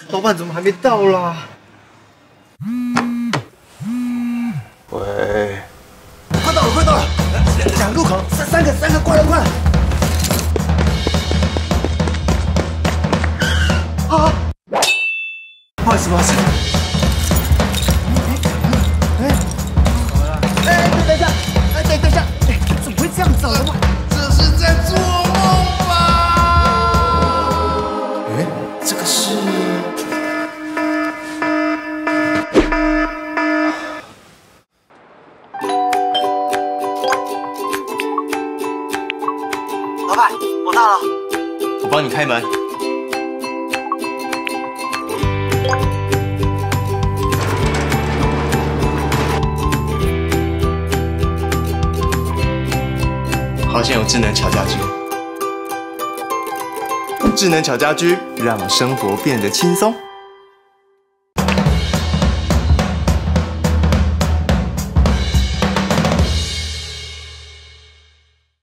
老板怎么还没到啦？喂，快到了，快到了！2个路口，3个，快！啊！不好意思。等一下，怎么会这样走的嘛？ 这是在做梦吧？ 这个是……老板，我到了，我帮你开门。好险有智能巧家居，智能巧家居让生活变得轻松。